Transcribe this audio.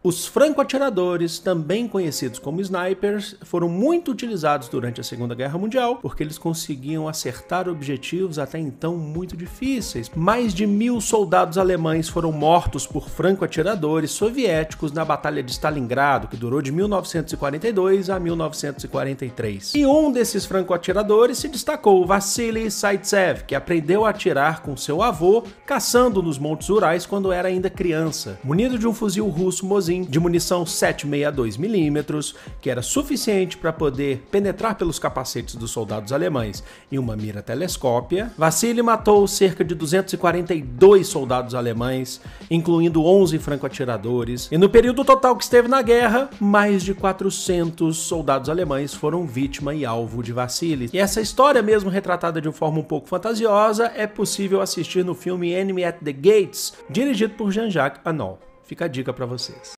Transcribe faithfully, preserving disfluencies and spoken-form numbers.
Os franco-atiradores, também conhecidos como snipers, foram muito utilizados durante a Segunda Guerra Mundial porque eles conseguiam acertar objetivos até então muito difíceis. Mais de mil soldados alemães foram mortos por franco-atiradores soviéticos na Batalha de Stalingrado, que durou de mil novecentos e quarenta e dois a mil novecentos e quarenta e três. E um desses franco-atiradores se destacou, Vassili Zaitsev, que aprendeu a atirar com seu avô, caçando nos Montes Urais quando era ainda criança. Munido de um fuzil russo Mosin de munição sete vírgula sessenta e dois milímetros, que era suficiente para poder penetrar pelos capacetes dos soldados alemães em uma mira telescópia, Vassili matou cerca de duzentos e quarenta e dois soldados alemães, incluindo onze franco-atiradores, e no período total que esteve na guerra, mais de quatrocentos soldados alemães foram vítima e alvo de Vassili. E essa história, mesmo retratada de uma forma um pouco fantasiosa, é possível assistir no filme Enemy at the Gates, dirigido por Jean-Jacques Annaud. Fica a dica para vocês.